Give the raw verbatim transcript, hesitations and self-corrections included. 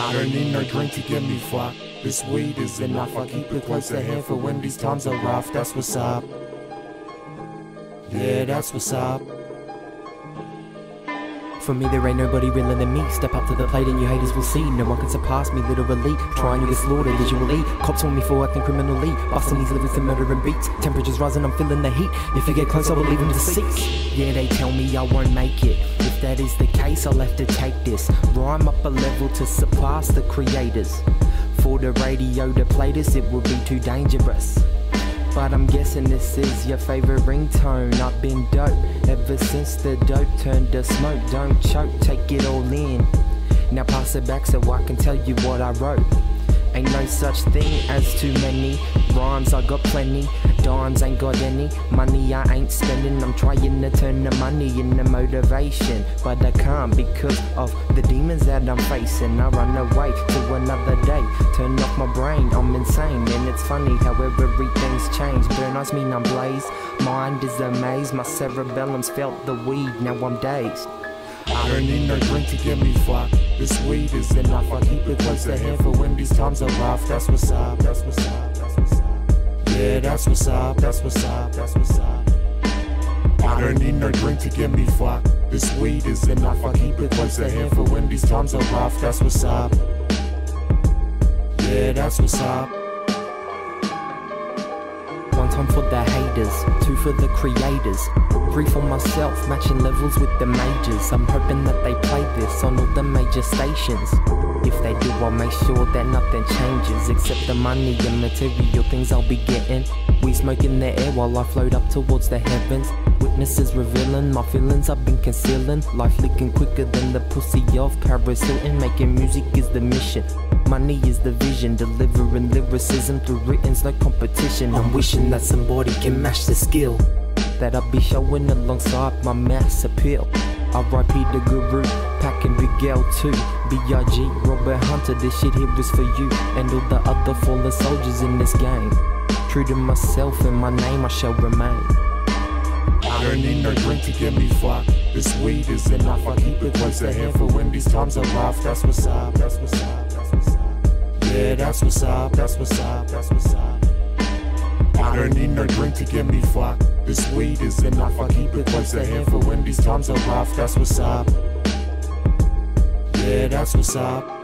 I don't need no drink to get me fucked. This weed is enough, I keep it close to hand for when these times are rough. That's what's up. Yeah, that's what's up. For me there ain't nobody realer than me. Step up to the plate and you haters will see. No one can surpass me literally. Trying to get slaughtered visually. Cops want me for acting criminally. Busting these lyrics and murdering beats. Temperatures rising, I'm feeling the heat. If you get close I will leave them deceased. Yeah, they tell me I won't make it. If that is the case I'll have to take this. Rhyme up a level to surpass the creators. For the radio to play this it would be too dangerous. But I'm guessing this is your favorite ringtone. I've been dope ever since the dope turned to smoke. Don't choke, take it all in. Now pass it back so I can tell you what I wrote. Ain't no such thing as too many rhymes, I got plenty. Dimes ain't got any money I ain't spending. I'm trying to turn the money into motivation, but I can't because of the demons that I'm facing. I run away to another day, turn off my brain, I'm insane. And it's funny how everything's changed. Burn eyes mean I'm blazed, mind is amazed. My cerebellum's felt the weed, now I'm dazed. I don't need no drink to get me fucked. This weed is enough, I keep it close to hand for when these times are rough. That's what's up, that's what's up, that's what's up. Yeah, that's what's up, that's what's up, that's what's up. I don't need no drink to get me fucked. This weed is enough, I keep it close to hand for when these times are rough. That's what's up. Yeah, that's what's up. One time for the haters, two for the creators, three for myself, matching levels with the majors. I'm hoping that they play this on all the major stations. If they do, I'll make sure that nothing changes except the money and material things I'll be getting. We smoke in the air while I float up towards the heavens. Witnesses revealing my feelings I've been concealing. Life leaking quicker than the pussy of Paris Hilton. Making music is the mission, money is the vision. Delivering lyricism through written's no competition. I'm wishing that somebody can match the skill that I'll be showing alongside my mass appeal. R I P the Guru, packing Big L too. B I G, Robert Hunter, this shit here is for you and all the other fallen soldiers in this game. True to myself and my name I shall remain. I don't need no drink to get me fucked. This weed is enough, I keep it close to hand for when these times are rough. That's what's up, that's what's up, that's what's up. Yeah, that's what's up, that's what's up, that's what's up. I don't need no drink to get me fucked. This weed is enough, I keep it close to hand for when these times are rough. That's what's up. Yeah, that's what's up.